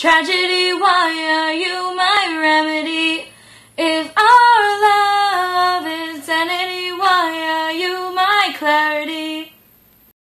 Tragedy, why are you my remedy? If our love is sanity, why are you my clarity?